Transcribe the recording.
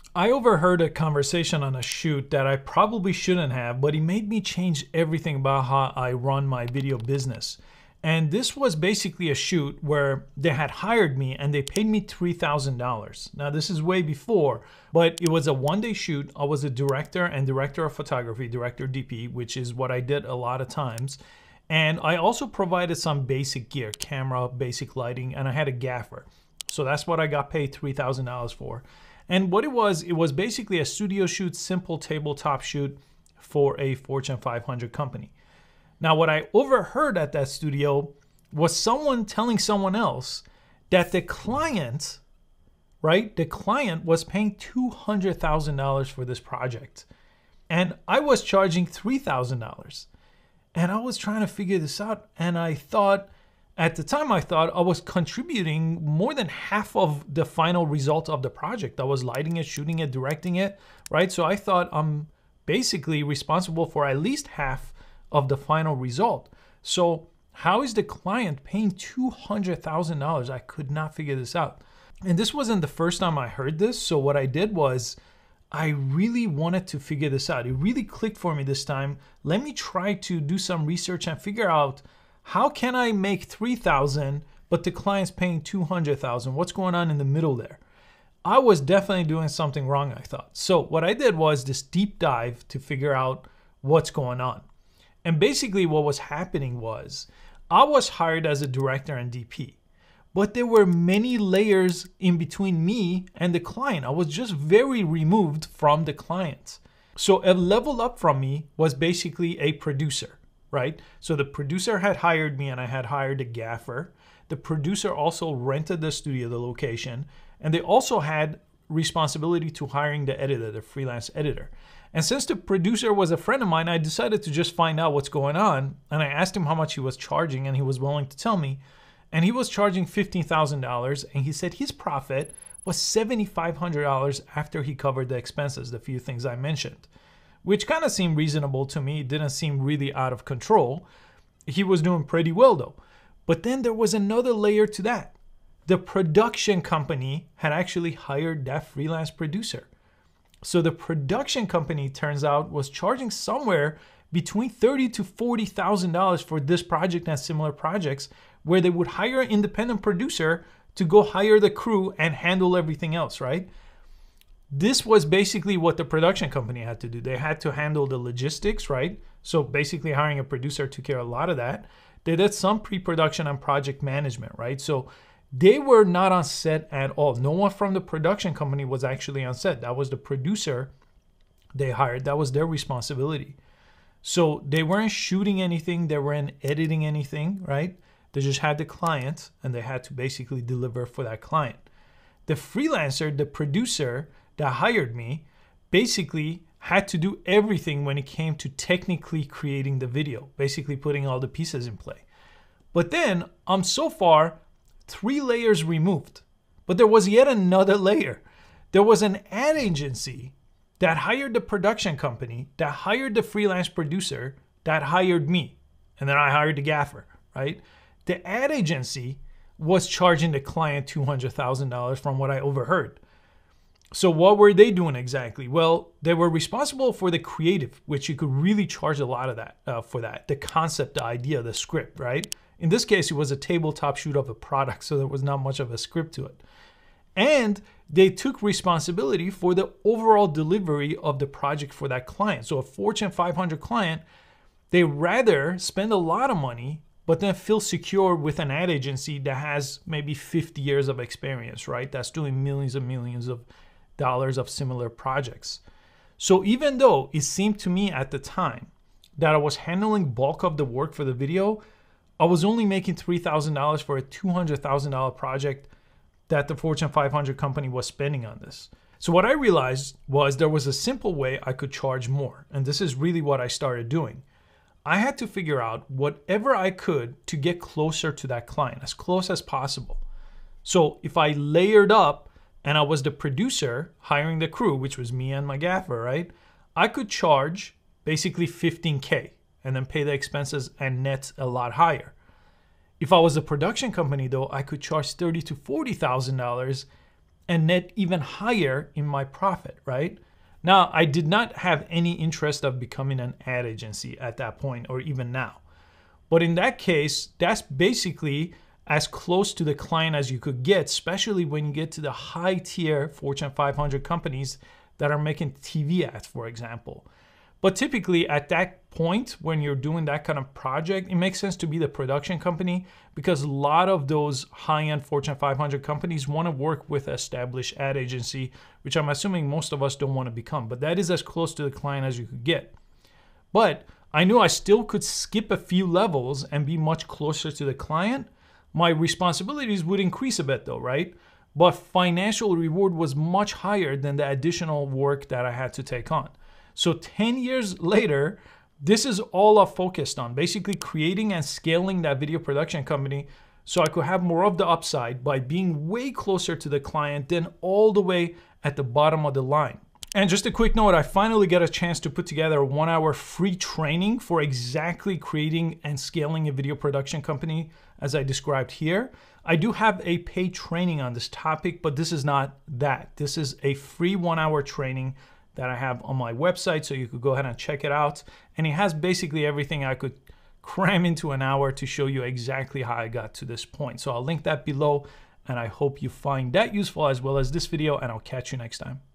I overheard a conversation on a shoot that I probably shouldn't have, but it made me change everything about how I run my video business. And this was basically a shoot where they had hired me and they paid me $3,000. Now, this is way before, but it was a one-day shoot. I was a director and director of photography, director DP, which is what I did a lot of times. And I also provided some basic gear, camera, basic lighting, and I had a gaffer. So that's what I got paid $3,000 for. And what it was basically a studio shoot, simple tabletop shoot for a Fortune 500 company. Now, what I overheard at that studio was someone telling someone else that the client, right? The client was paying $200,000 for this project. And I was charging $3,000. And I was trying to figure this out. And at the time I thought I was contributing more than half of the final result of the project. I was lighting it, shooting it, directing it, right? So I thought I'm basically responsible for at least half of the final result. So how is the client paying $200,000? I could not figure this out. And this wasn't the first time I heard this. So what I did was I really wanted to figure this out. It really clicked for me this time. Let me try to do some research and figure out, how can I make $3,000 but the client's paying $200,000? What's going on in the middle there? I was definitely doing something wrong, I thought. So what I did was this deep dive to figure out what's going on. And basically what was happening was I was hired as a director and DP, but there were many layers in between me and the client. I was just very removed from the client. So a level up from me was basically a producer, right? So the producer had hired me and I had hired a gaffer. The producer also rented the studio, the location, and they also had responsibility to hiring the editor, the freelance editor. And since the producer was a friend of mine, I decided to just find out what's going on. And I asked him how much he was charging and he was willing to tell me. And he was charging $15,000 and he said his profit was $7,500 after he covered the expenses, the few things I mentioned, which kind of seemed reasonable to me. It didn't seem really out of control. He was doing pretty well though. But then there was another layer to that. The production company had actually hired that freelance producer. So the production company, turns out, was charging somewhere between $30,000 to $40,000 for this project and similar projects, where they would hire an independent producer to go hire the crew and handle everything else, right? This was basically what the production company had to do. They had to handle the logistics, right? So basically hiring a producer took care of a lot of that. They did some pre-production and project management, right? So they were not on set at all. No one from the production company was actually on set. That was the producer they hired. That was their responsibility. So they weren't shooting anything. They weren't editing anything, right? They just had the client and they had to basically deliver for that client. The freelancer, the producer that hired me, basically had to do everything when it came to technically creating the video, basically putting all the pieces in play. But then I'm so far 3 layers removed, but there was yet another layer. There was an ad agency that hired the production company, that hired the freelance producer, that hired me, and then I hired the gaffer, right? The ad agency was charging the client $200,000 from what I overheard. So what were they doing exactly? Well, they were responsible for the creative, which you could really charge a lot of that for that. The concept, the idea, the script, right? In this case, it was a tabletop shoot of a product, so there was not much of a script to it. And they took responsibility for the overall delivery of the project for that client. So a Fortune 500 client, they rather spend a lot of money, but then feel secure with an ad agency that has maybe 50 years of experience, right? That's doing millions and millions of dollars of similar projects. So even though it seemed to me at the time that I was handling bulk of the work for the video, I was only making $3,000 for a $200,000 project that the Fortune 500 company was spending on this. So what I realized was there was a simple way I could charge more. And this is really what I started doing. I had to figure out whatever I could to get closer to that client, as close as possible. So if I layered up and I was the producer hiring the crew, which was me and my gaffer, right? I could charge basically $15K and then pay the expenses and net a lot higher. If I was a production company though, I could charge $30,000 to $40,000 and net even higher in my profit, right? Now, I did not have any interest of becoming an ad agency at that point or even now. But in that case, that's basically as close to the client as you could get, especially when you get to the high tier Fortune 500 companies that are making TV ads, for example. But typically at that point, when you're doing that kind of project, it makes sense to be the production company because a lot of those high-end Fortune 500 companies want to work with an established ad agency, which I'm assuming most of us don't want to become. But that is as close to the client as you could get. But I knew I still could skip a few levels and be much closer to the client. My responsibilities would increase a bit though, right? But financial reward was much higher than the additional work that I had to take on. So 10 years later, this is all I focused on, basically creating and scaling that video production company so I could have more of the upside by being way closer to the client than all the way at the bottom of the line. And just a quick note, I finally got a chance to put together a 1-hour free training for exactly creating and scaling a video production company as I described here. I do have a paid training on this topic, but this is not that. This is a free 1-hour training that I have on my website, so you could go ahead and check it out. And it has basically everything I could cram into an hour to show you exactly how I got to this point. So I'll link that below, and I hope you find that useful as well as this video, and I'll catch you next time.